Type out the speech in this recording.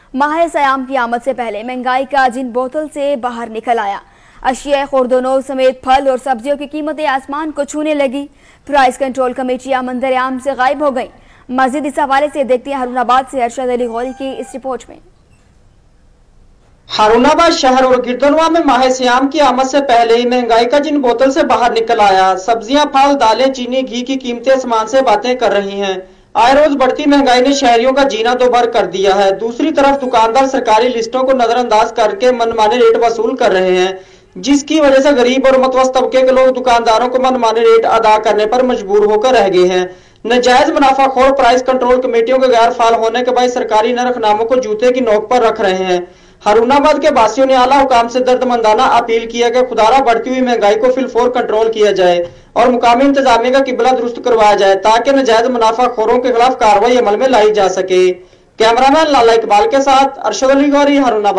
माह सयाम की आमद से पहले महंगाई का जिन बोतल से बाहर निकल आया। अशिया खुर्दनों समेत फल और सब्जियों की कीमतें आसमान को छूने लगी। प्राइस कंट्रोल कमेटियां मंजर आम से गायब हो गई। मजीद इस हवाले से देखते हैं हारूनाबाद से अरशद अली गौरी की इस रिपोर्ट में। हारूनाबाद शहर और गिरदनवा में माह सियाम की आमद से पहले ही महंगाई का जिन बोतल से बाहर निकल आया। सब्जियां, फल, दालें, चीनी, घी की कीमतें आसमान से बातें कर रही हैं। आए रोज बढ़ती महंगाई ने शहरियों का जीना दोभर कर दिया है। दूसरी तरफ दुकानदार सरकारी लिस्टों को नजरअंदाज करके मनमाने रेट वसूल कर रहे हैं, जिसकी वजह से गरीब और मतवस्त तबके के लोग दुकानदारों को मनमाने रेट अदा करने पर मजबूर होकर रह गए हैं। नाजायज मुनाफाखोर प्राइस कंट्रोल कमेटियों के गैर फाल होने के बाद सरकारी नरखनामों को जूते की नोक पर रख रहे हैं। हारूनाबाद के वासियों ने आला हुकाम से दर्दमंदाना अपील किया कि खुदारा बढ़ती हुई महंगाई को फिलफोर कंट्रोल किया जाए और मुकामी इंतजामिया का किबला दुरुस्त करवाया जाए, ताकि नाजायज मुनाफाखोरों के खिलाफ कार्रवाई अमल में लाई जा सके। कैमरामैन लाला इकबाल के साथ अरशद अली गौरी, हारूनाबाद।